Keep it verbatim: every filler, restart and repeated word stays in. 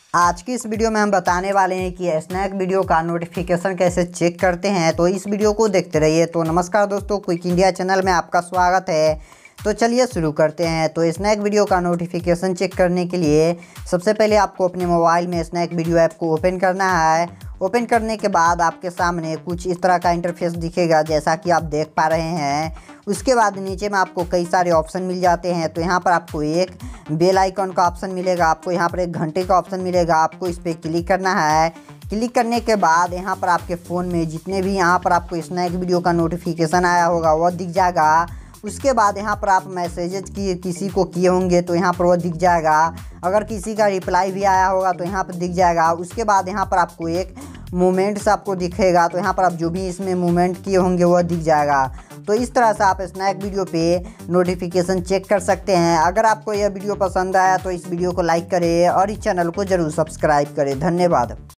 आज की इस वीडियो में हम बताने वाले हैं कि स्नैक वीडियो का नोटिफिकेशन कैसे चेक करते हैं। तो इस वीडियो को देखते रहिए। तो नमस्कार दोस्तों, क्विक इंडिया चैनल में आपका स्वागत है। तो चलिए शुरू करते हैं। तो स्नैक वीडियो का नोटिफिकेशन चेक करने के लिए सबसे पहले आपको अपने मोबाइल में स्नैक वीडियो ऐप को ओपन करना है। ओपन करने के बाद आपके सामने कुछ इस तरह का इंटरफेस दिखेगा, जैसा कि आप देख पा रहे हैं। उसके बाद नीचे में आपको कई सारे ऑप्शन मिल जाते हैं। तो यहाँ पर आपको एक बेल आइकन का ऑप्शन मिलेगा, आपको यहाँ पर एक घंटे का ऑप्शन मिलेगा। आपको इस पर क्लिक करना है। क्लिक करने के बाद यहाँ पर आपके फ़ोन में जितने भी यहाँ पर आपको स्नैक वीडियो का नोटिफिकेशन आया होगा वह दिख जाएगा। उसके बाद यहाँ पर आप मैसेजेज की किसी को किए होंगे तो यहाँ पर वह दिख जाएगा। अगर किसी का रिप्लाई भी आया होगा तो यहाँ पर दिख जाएगा। उसके बाद यहाँ पर आपको एक मोमेंट्स आपको दिखेगा। तो यहाँ पर आप जो भी इसमें मूवमेंट किए होंगे वह दिख जाएगा। तो इस तरह से आप स्नैक वीडियो पे नोटिफिकेशन चेक कर सकते हैं। अगर आपको यह वीडियो पसंद आया तो इस वीडियो को लाइक करें और इस चैनल को ज़रूर सब्सक्राइब करें। धन्यवाद।